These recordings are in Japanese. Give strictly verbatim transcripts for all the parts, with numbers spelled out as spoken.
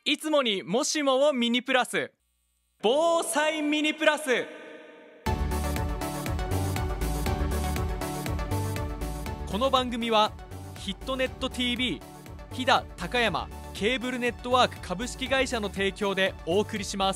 いつもにもしもをミニプラス、防災ミニプラス。この番組はヒットネット ティーブイ 飛騨高山ケーブルネットワーク株式会社の提供でお送りします。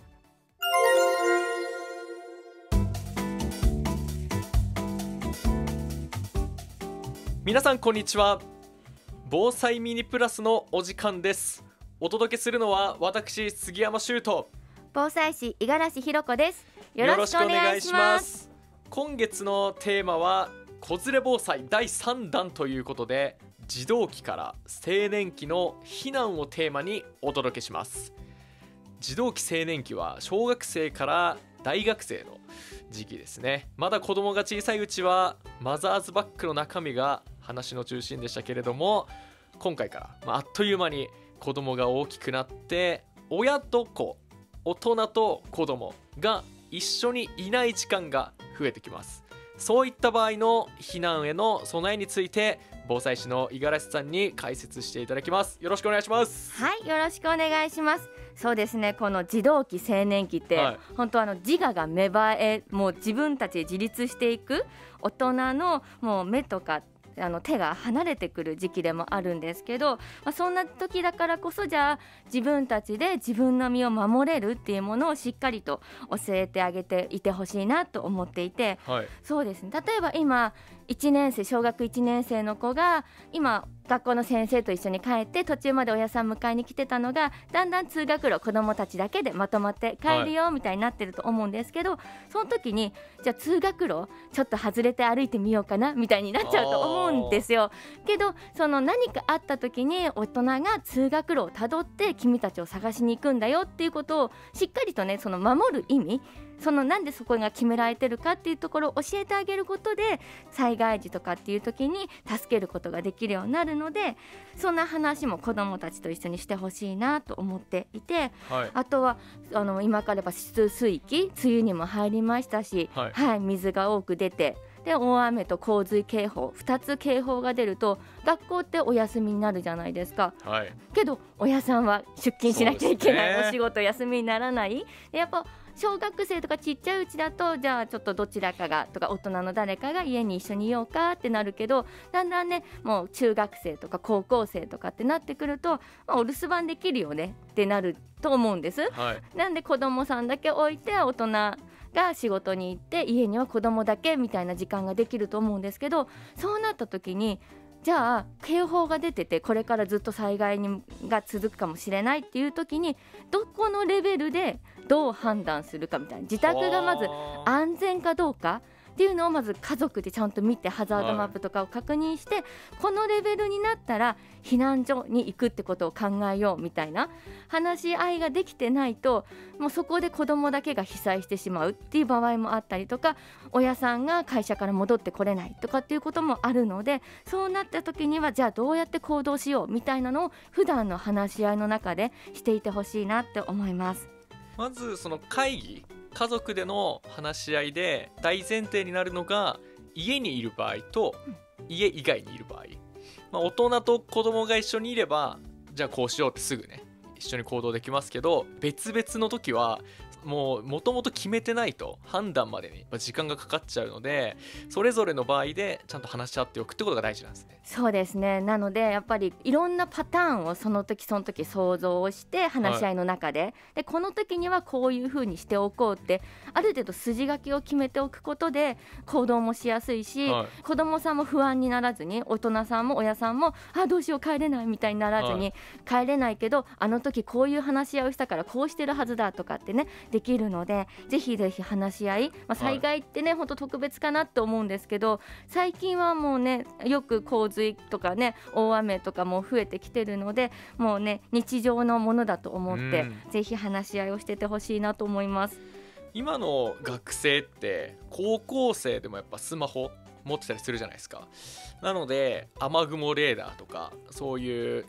皆さんこんにちは。防災ミニプラスのお時間です。お届けするのは私杉山修斗、 防災士五十嵐ひろ子です。よろしくお願いします。 今月のテーマは子連れ防災だいさんだんということで、児童期から青年期の避難をテーマにお届けします。児童期青年期は小学生から大学生の時期ですね。まだ子供が小さいうちはマザーズバッグの中身が話の中心でしたけれども、今回から、まあ、あっという間に子供が大きくなって親と子、大人と子供が一緒にいない時間が増えてきます。そういった場合の避難への備えについて防災士の五十嵐さんに解説していただきます。よろしくお願いします。 はい、よろしくお願いします。そうですね、この児童期青年期って、はい、本当あの自我が芽生え、もう自分たちで自立していく、大人のもう目とかあの手が離れてくる時期でもあるんですけど、まあ、そんな時だからこそ、じゃあ自分たちで自分の身を守れるっていうものをしっかりと教えてあげていてほしいなと思っていて、はい、そうですね、例えば今いちねん生、小学いちねん生の子が今学校の先生と一緒に帰って、途中まで親さん迎えに来てたのが、だんだん通学路子どもたちだけでまとまって帰るよみたいになってると思うんですけど、はい、その時にじゃあ通学路ちょっと外れて歩いてみようかなみたいになっちゃうと思うんですよ。けどその何かあった時に大人が通学路をたどって君たちを探しに行くんだよっていうことをしっかりとね、その守る意味、そのなんでそこが決められてるかっていうところを教えてあげることで、災害時とかっていう時に助けることができるようになるので、そんな話も子どもたちと一緒にしてほしいなと思っていて、はい、あとはあの今からば湿水期、梅雨にも入りましたし、はいはい、水が多く出て、で大雨と洪水警報ふたつ警報が出ると学校ってお休みになるじゃないですか、はい、けど親さんは出勤しなきゃいけない、ね、お仕事休みにならない。でやっぱ小学生とかちっちゃいうちだと、じゃあちょっとどちらかがとか大人の誰かが家に一緒にいようかってなるけど、だんだんねもう中学生とか高校生とかってなってくると、まあ、お留守番できるよねってなると思うんです、はい、なんで子供さんだけ置いて大人が仕事に行って家には子供だけみたいな時間ができると思うんですけど、そうなった時にじゃあ警報が出てて、これからずっと災害にが続くかもしれないっていう時に、どこのレベルでどう判断するかみたいな、自宅がまず安全かどうかっていうのをまず家族でちゃんと見て、ハザードマップとかを確認して、はい、このレベルになったら避難所に行くってことを考えようみたいな話し合いができてないと、もうそこで子供だけが被災してしまうっていう場合もあったりとか、親さんが会社から戻ってこれないとかっていうこともあるので、そうなった時にはじゃあどうやって行動しようみたいなのを普段の話し合いの中でしていてほしいなって思います。 まずその会議、家族での話し合いで大前提になるのが、家にいる場合と家以外にいる場合、まあ、大人と子供が一緒にいればじゃあこうしようってすぐね一緒に行動できますけど、別々の時はもう元々決めてないと判断までに時間がかかっちゃうので、それぞれの場合でちゃんと話し合っておくってことが大事なんですね。 そうですね、なのでやっぱりいろんなパターンをその時その時想像をして話し合いの中で、はい、でこの時にはこういう風にしておこうってある程度筋書きを決めておくことで行動もしやすいし、はい、子どもさんも不安にならずに、大人さんも親さんもあどうしよう帰れないみたいにならずに、はい、帰れないけどあの時こういう話し合いをしたからこうしてるはずだとかってねできるので、ぜひぜひ話し合い、まあ、災害ってね、はい、本当特別かなって思うんですけど、最近はもうねよく洪水とかね大雨とかも増えてきてるので、もうね日常のものだと思ってぜひ話し合いをしててほしいなと思います。 今の学生って高校生でもやっぱスマホ持ってたりするじゃないですか。なので雨雲レーダーとかそういう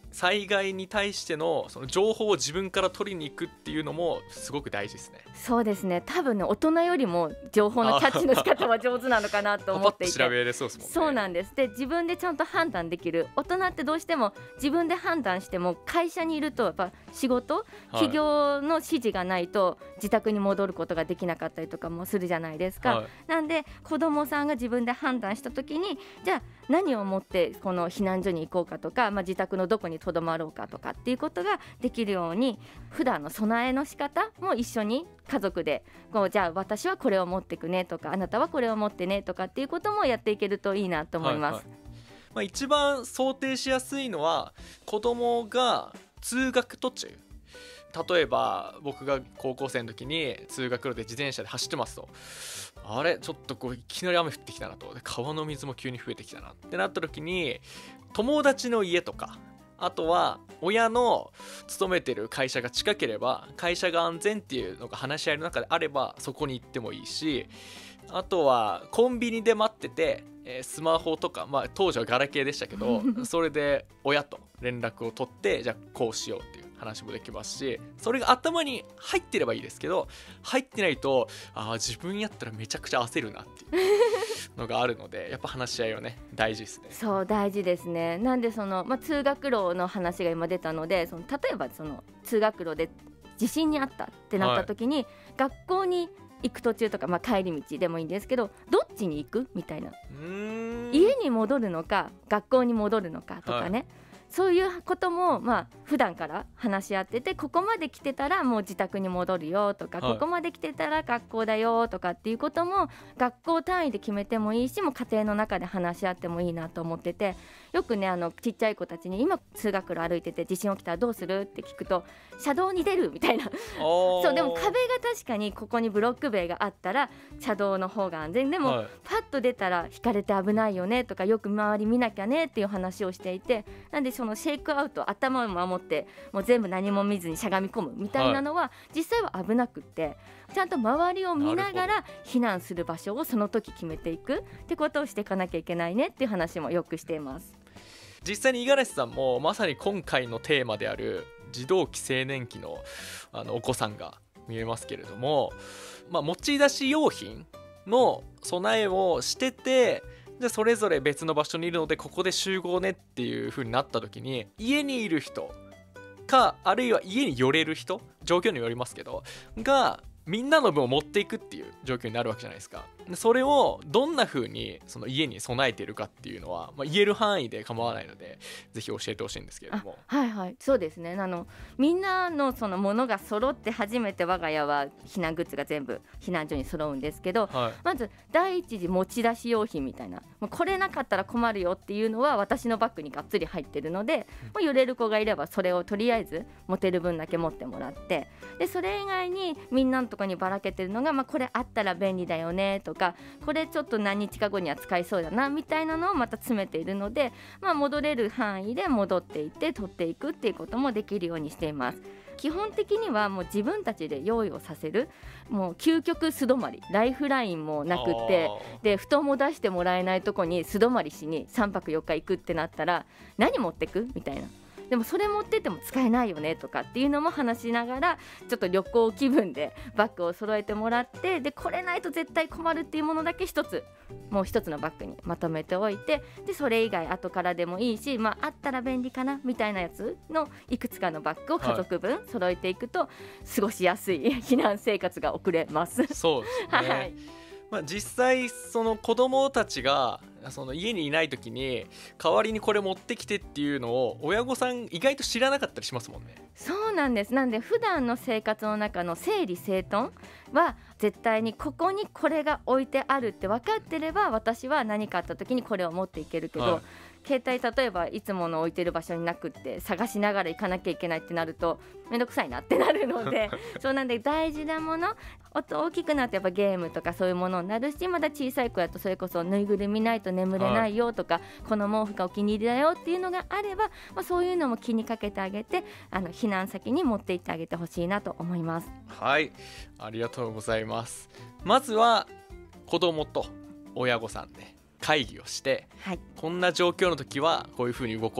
災害に対してのその情報を自分から取りに行くっていうのもすごく大事ですね。 そうですね、多分ね大人よりも情報のキャッチの仕方は上手なのかなと思っていてパパッと調べれそうですもんね。 そうなんです。で自分でちゃんと判断できる。大人ってどうしても自分で判断しても会社にいるとやっぱ仕事、企業の指示がないと自宅に戻ることができなかったりとかもするじゃないですか、はい、なんで子どもさんが自分で判断した時にじゃあ何をもってこの避難所に行こうかとか、まあ、自宅のどこにとどまろうかとかっていうことができるように普段の備えの仕方も一緒に家族でこうじゃあ私はこれを持ってくねとかあなたはこれを持ってねとかっていうこともやっていけるといいなと思います、はいはい。 まあ、一番想定しやすいのは子供が通学途中、例えば僕が高校生の時に通学路で自転車で走ってますと、あれちょっとこういきなり雨降ってきたなと、で川の水も急に増えてきたなってなった時に友達の家とかあとは親の勤めてる会社が近ければ会社が安全っていうのが話し合いの中であればそこに行ってもいいし、あとはコンビニで待っててスマホとか、まあ、当時はガラケーでしたけどそれで親と連絡を取ってじゃあこうしようっていう話もできますし、それが頭に入ってればいいですけど入ってないとあ自分やったらめちゃくちゃ焦るなっていうのがあるのでやっぱ話し合いはね大事ですね。 そう大事ですね。なんでその、まあ、通学路の話が今出たのでその例えばその通学路で地震にあったってなった時に、はい、学校に行く途中とか、まあ、帰り道でもいいんですけどどっちに行くみたいな、うーん家に戻るのか学校に戻るのかとかね、はい、そういうこともまあ普段から話し合っててここまで来てたらもう自宅に戻るよとか、はい、ここまで来てたら学校だよとかっていうことも学校単位で決めてもいいしもう家庭の中で話し合ってもいいなと思ってて、よくねあのちっちゃい子たちに今通学路歩いてて地震起きたらどうするって聞くと車道に出るみたいなそうでも壁が確かにここにブロック塀があったら車道の方が安全でも、はい、パッと出たら引かれて危ないよねとかよく周り見なきゃねっていう話をしていて、なんでそのシェイクアウト頭を守ってもう全部何も見ずにしゃがみ込むみたいなのは、はい、実際は危なくってちゃんと周りを見ながら避難する場所をその時決めていくってことをしていかなきゃいけないねっていう話もよくしています。 実際に五十嵐さんもまさに今回のテーマである児童期青年期 の, あのお子さんが見えますけれども、まあ、持ち出し用品の備えをしててじゃそれぞれ別の場所にいるのでここで集合ねっていう風になった時に家にいる人かあるいは家に寄れる人状況によりますけどがみんなの分を持っていくっていう状況になるわけじゃないですか。でそれをどんな風にその家に備えているかっていうのは、まあ、言える範囲で構わないのでぜひ教えてほしいんですけれども。 はいはいそうですね。あのみんなのそのものが揃って初めて我が家は避難グッズが全部避難所に揃うんですけど、はい、まず第一次持ち出し用品みたいなもうこれなかったら困るよっていうのは私のバッグにがっつり入ってるので、もう寄れる子がいればそれをとりあえず持てる分だけ持ってもらって、でそれ以外にみんなのとこにばらけてるのが、まあ、これあったら便利だよねとかこれちょっと何日か後には使いそうだなみたいなのをまた詰めているので、まあ、戻れる範囲で戻っていって取っていくっていうこともできるようにしています。基本的にはもう自分たちで用意をさせる、もう究極素泊まりライフラインもなくってで布団も出してもらえないとこに素泊まりしにさんぱくよっか行くってなったら何持ってくみたいな、でもそれ持ってても使えないよねとかっていうのも話しながらちょっと旅行気分でバッグを揃えてもらって、でこれないと絶対困るっていうものだけ一つもう一つのバッグにまとめておいて、でそれ以外後からでもいいし、まあ、あったら便利かなみたいなやつのいくつかのバッグを家族分揃えていくと過ごしやすい避難生活が送れます。 そうですね、はいまあ、実際その子供たちがその家にいない時に代わりにこれ持ってきてっていうのを親御さん意外と知らなかったりしますもんね。 そうなんです。なんで普段の生活の中の整理整頓は絶対にここにこれが置いてあるって分かってれば私は何かあった時にこれを持っていけるけど、はい携帯例えばいつもの置いてる場所になくって探しながら行かなきゃいけないってなるとめんどくさいなってなるのでそうなんで大事なもの大きくなってやっぱゲームとかそういうものになるし、まだ小さい子やとそれこそぬいぐるみないと眠れないよとか、はい、この毛布がお気に入りだよっていうのがあれば、まあ、そういうのも気にかけてあげてあの避難先に持って行ってあげてほしいなと思います。 はいありがとうございます。まずは子供と親御さんで会議をして、はい、こんな状況の時はこういう風に動こうと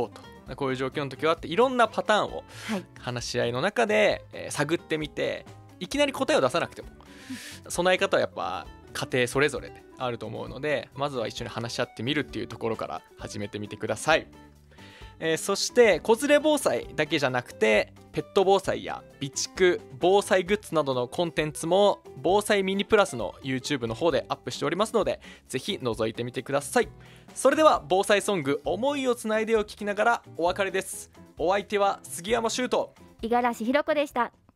こういう状況の時はっていろんなパターンをはい話し合いの中で、えー探ってみて、いきなり答えを出さなくても備え方はやっぱ家庭それぞれであると思うので、まずは一緒に話し合ってみるっていうところから始めてみてください。えーそして子連れ防災だけじゃなくて、ペット防災や備蓄防災グッズなどのコンテンツも防災ミニプラスの YouTube の方でアップしておりますので、ぜひ覗いてみてください。それでは防災ソング思いをつないでを聞きながらお別れです。お相手は杉山修斗。 五十嵐ひろ子でした。